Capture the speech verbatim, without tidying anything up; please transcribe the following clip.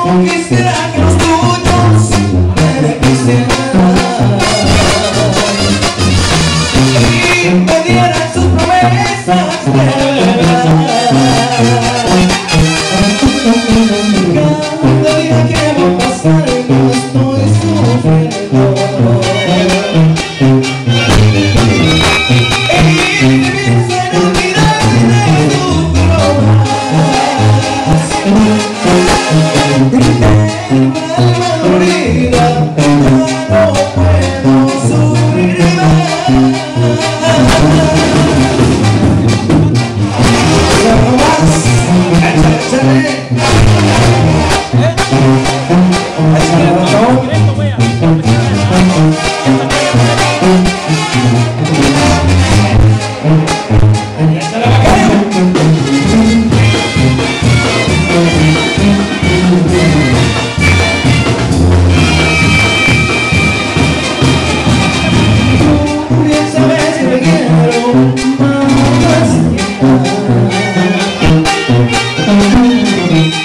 quisiera que los tuyos me quisieran y me dieran sus promesas de verdad. Cada día que va pasando estoy sufriendo y me pienso en olvidarme de tus bromas. Tengo el alma dolorida, ya no puedo sufrir más. Ya no más, échale, échale. Échale, botón. Thank you.